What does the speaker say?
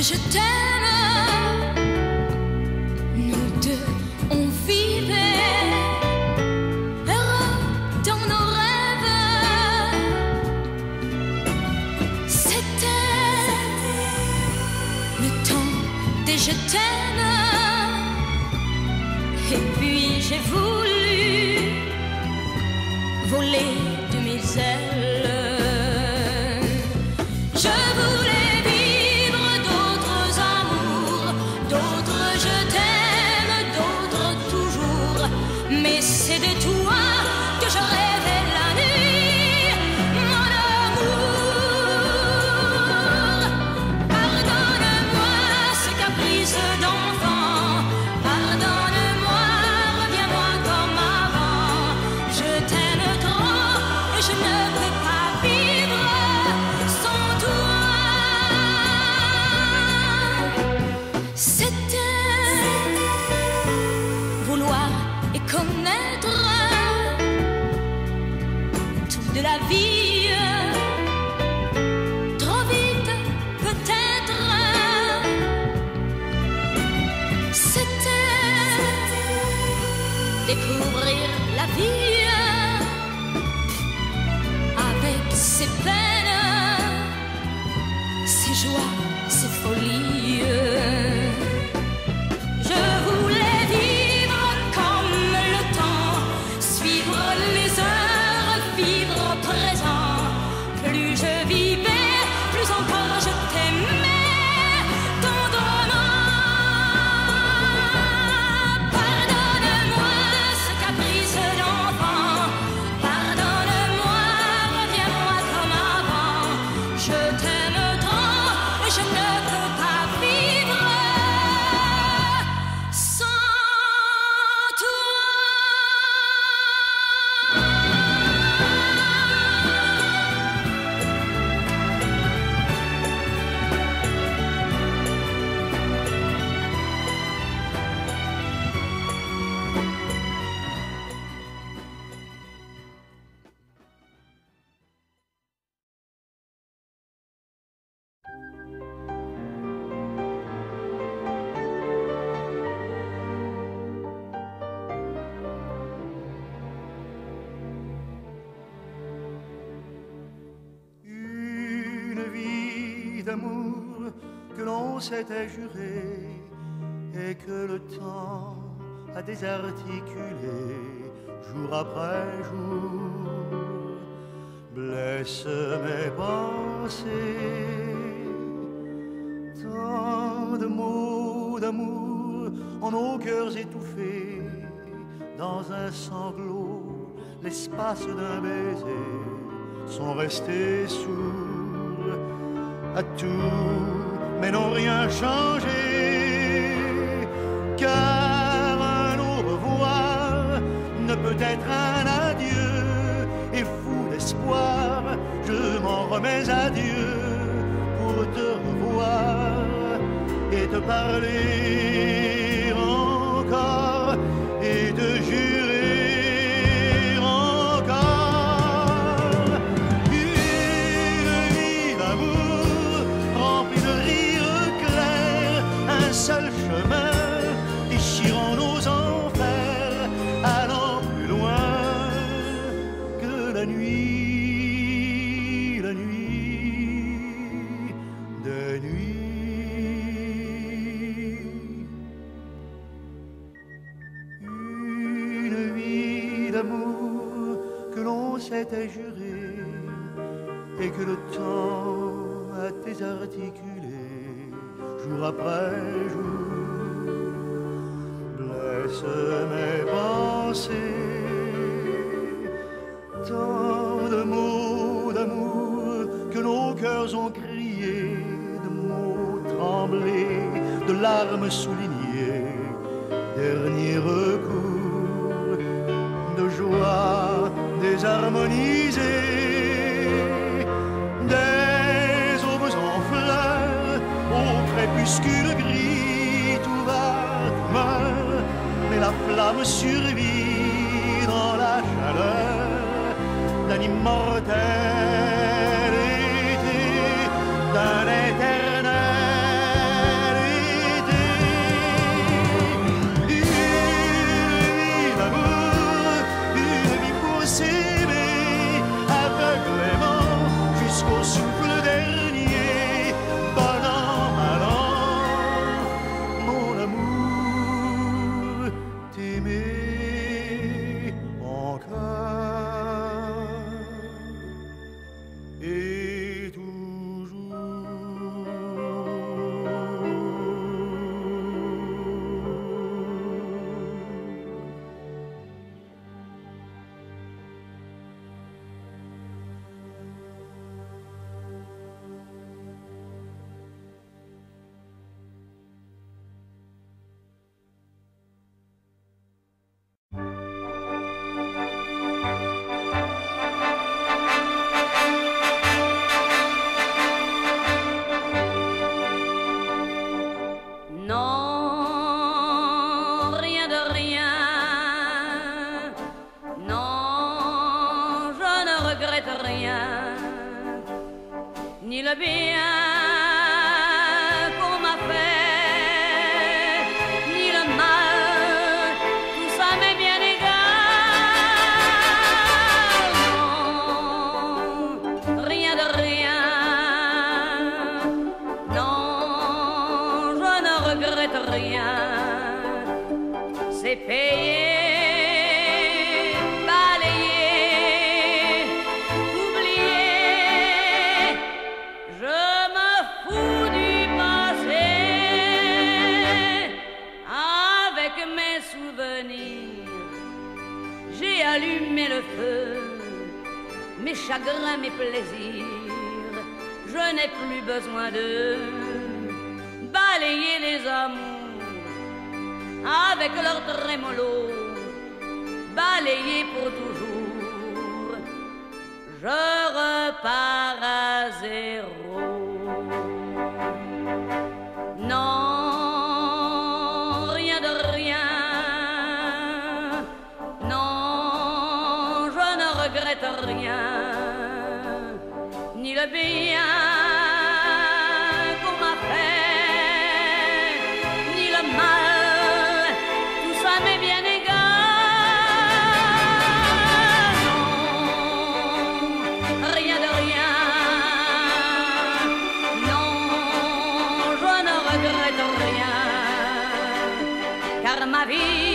et je t'aime. Nous deux, on vivait heureux dans nos rêves. C'était le temps des je t'aime. Et puis j'ai voulu voler de mes ailes. Je voulais vivre d'autres amours, d'autres je t'aime, d'autres toujours. Mais c'est de toi que je rêvais la nuit, mon amour. Pardonne-moi ce caprice d'enfant, pardonne-moi, reviens-moi comme avant. Je t'aime trop et je ne peux pas vivre sans toi. C'était vouloir et connaître tout de la vie, trop vite peut-être. C'était découvrir la vie avec ses peines, ses joies, ses folies. Je voulais vivre comme le temps, suivre les heures, vivre au présent. Plus je vivais, plus encore je t'aimais tendrement. Pardonne-moi ce caprice d'enfant, pardonne-moi, reviens-moi comme avant. Je t'aime trop et je ne peux pas vivre sans toi. Une vie d'amour que l'on s'était juré et que le temps a désarticulé jour après jour, blesse mes pensées. Tant de mots d'amour en nos cœurs étouffés, dans un sanglot, l'espace d'un baiser, sont restés sourds à tout, mais n'ont rien changé. Car un au revoir ne peut être un adieu, et fou d'espoir, je m'en remets à Dieu pour te revoir et te parler encore et te jurer encore une vie d'amour remplie de rires clairs, un seul chemin déchirant nos enfers, allant plus loin que la nuit, la nuit des nuits. Une vie d'amour que l'on s'était juré et que le temps a désarticulé jour après jour, blesse mes pensées. Tant de mots d'amour que nos cœurs ont criés, de mots tremblés, de larmes soulignées, dernier recours, de joie désharmonisée, des aubes en fleurs, au crépuscule gris, tout va, tout meurt, mais la flamme survit dans la chaleur d'un immortel été, d'un éternel et toujours. Non, rien de rien. Non, je ne regrette rien. Ni le bien qu'on m'a fait, ni le mal, tout ça m'est bien égal. Non, rien de rien. Non, je ne regrette rien. C'est payé, balayé, oublié. Je me fous du passé. Avec mes souvenirs, j'ai allumé le feu. Mes chagrins, mes plaisirs, je n'ai plus besoin de balayer les amours avec leur trémolo, balayer pour toujours. Je repars à zéro. Non, rien de rien. Non, je ne regrette rien, ni le bien qu'on m'a fait, ni le mal, tout ça m'est bien égal. Non, rien de rien. Non, je ne regrette rien, car ma vie